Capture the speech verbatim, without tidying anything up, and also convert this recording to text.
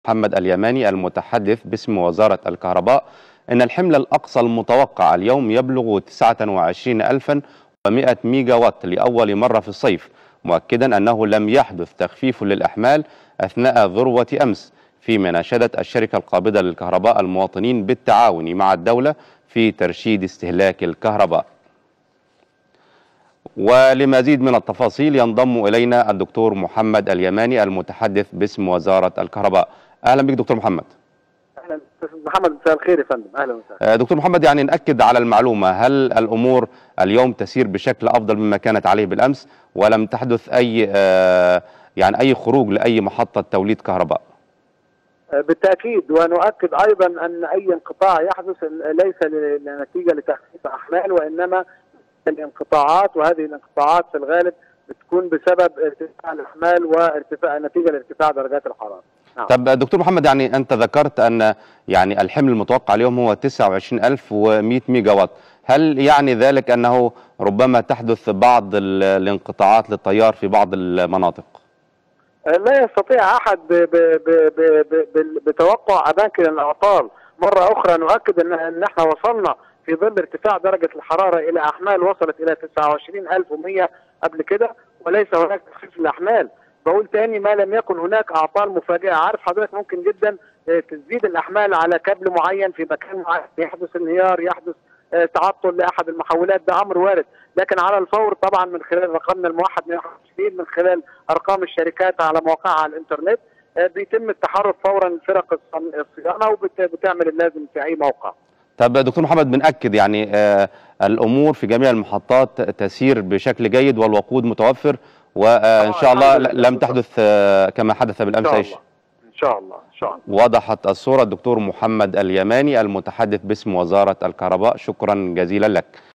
محمد اليماني المتحدث باسم وزارة الكهرباء إن الحمل الأقصى المتوقع اليوم يبلغ تسعة وعشرين ألفا ومئة ميجا وات لأول مرة في الصيف، مؤكدا أنه لم يحدث تخفيف للأحمال أثناء ذروة أمس، فيما ناشدت الشركة القابضة للكهرباء المواطنين بالتعاون مع الدولة في ترشيد استهلاك الكهرباء. ولمزيد من التفاصيل ينضم إلينا الدكتور محمد اليماني المتحدث باسم وزارة الكهرباء. أهلا بك دكتور محمد. اهلا استاذ محمد، مساء الخير يا فندم. اهلا وسهلا. دكتور محمد، يعني نأكد على المعلومة، هل الأمور اليوم تسير بشكل أفضل مما كانت عليه بالأمس ولم تحدث أي يعني أي خروج لأي محطة توليد كهرباء؟ بالتأكيد، ونؤكد أيضا أن أي انقطاع يحدث ليس نتيجة لتخفيف أحمال، وإنما الانقطاعات، وهذه الانقطاعات في الغالب بتكون بسبب ارتفاع الأحمال وارتفاع نتيجة لارتفاع درجات الحرارة. نعم. طب دكتور محمد، يعني أنت ذكرت أن يعني الحمل المتوقع اليوم هو تسعة وعشرين ألف ومئة ميجا وات، هل يعني ذلك أنه ربما تحدث بعض الانقطاعات للتيار في بعض المناطق؟ لا يستطيع أحد بتوقع أماكن الأعطال. مرة أخرى نؤكد أن أن احنا وصلنا في ظل ارتفاع درجة الحرارة إلى أحمال وصلت إلى تسعة وعشرين ألف ومئة قبل كده، وليس هناك تخفيف الأحمال. بقول تاني، ما لم يكن هناك أعطال مفاجئة. عارف حضرتك ممكن جدا تزيد الأحمال على كابل معين في مكان معين، يحدث انهيار، يحدث تعطل لأحد المحولات، ده أمر وارد. لكن على الفور طبعا من خلال رقمنا الموحد مئة وواحد وعشرين، من خلال أرقام الشركات على مواقعها على الإنترنت، بيتم التحرك فورا فرق الصيانة وبتعمل اللازم في أي موقع. طب دكتور محمد، بنأكد يعني آه الأمور في جميع المحطات تسير بشكل جيد والوقود متوفر، وإن شاء الله لم تحدث آه كما حدث بالأمس. إن شاء الله إن شاء الله إن شاء الله. وضحت الصورة الدكتور محمد اليماني المتحدث باسم وزارة الكهرباء، شكرا جزيلا لك.